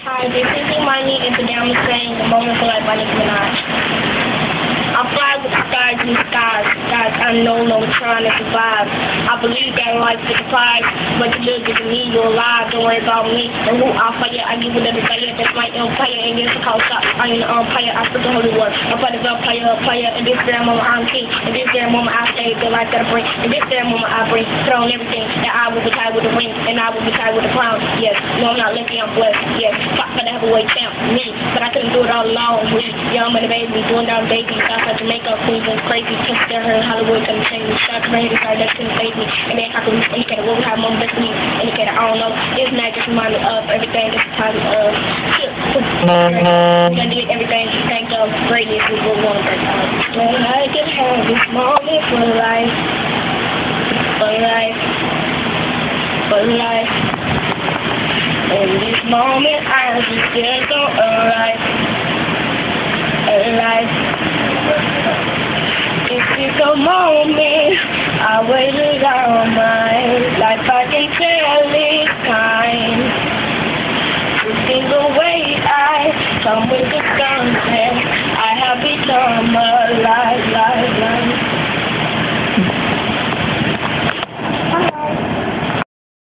Hi, this is Imani, and today I'm saying the moment of life by Nicki Minaj. I fly with the stars in the skies, skies unknown, I'm trying to survive. I believe that life is a prize, but you look at me, you're alive, don't worry about me. And who I fire, I give it a desire, that's my empire, and this is called stop. I am the umpire, I put the holy word. I put the player, and this damn moment I'm king, and this damn moment I save the life that I bring, and this damn moment I bring, put on everything, that I will be tied with a ring, and I will be tied with a crown, yes. No, I'm not lucky, I'm blessed, yes. Fuck for the heavyweight champ, me, but I couldn't do it all alone, we, young money baby, doing down baby, Southside Jamaica, Queensland, crazy, just there, her in Hollywood, couldn't change me, shots ready to start, that couldn't save me, and then I could indicate what we have moment best me, indicator, I don't know, this night just remind me of everything, this time of, I did everything, thank of greatness, we will want to break out. When I can have this moment for life, for life, for life. In this moment, I just feel so alive, alive. This is a moment I waited all my life. I can say